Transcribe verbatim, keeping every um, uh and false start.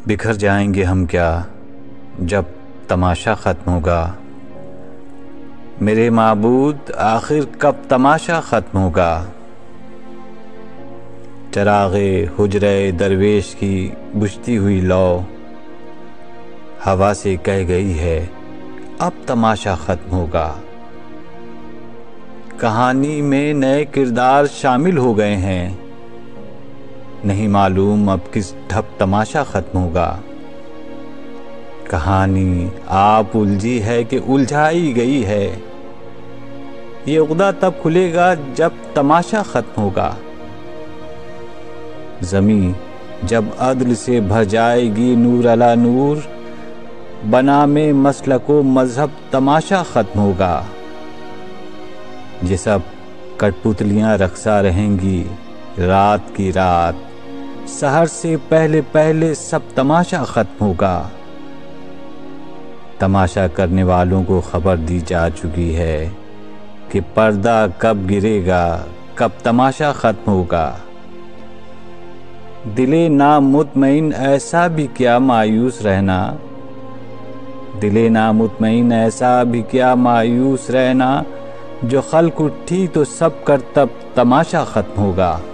بکھر جائیں گے ہم کیا جب تماشا ختم ہوگا، میرے معبود آخر کب تماشا ختم ہوگا۔ چراغ حجرہ درویش کی بجھتی ہوئی لو ہوا سے کہہ گئی ہے اب تماشا ختم ہوگا۔ کہانی میں نئے کردار شامل ہو گئے ہیں، نہیں معلوم اب کس ڈھب تماشا ختم ہوگا۔ کہانی آپ الجھی ہے کہ الجھائی گئی ہے، یہ عقدہ تب کھلے گا جب تماشا ختم ہوگا۔ زمین جب عدل سے بھر جائے گی نور علی نور، بنام مسلک و مذہب تماشا ختم ہوگا۔ یہ سب کٹ پتلیاں رقصہ رہیں گی رات کی رات، سحر سے پہلے پہلے سب تماشا ختم ہوگا۔ تماشا کرنے والوں کو خبر دی جا چکی ہے کہ پردہ کب گرے گا، کب تماشا ختم ہوگا۔ دل نامطمئن ایسا بھی کیا مایوس رہنا، دل نامطمئن ایسا بھی کیا مایوس رہنا، جو خلق اٹھی تو سب کرتب تماشا ختم ہوگا۔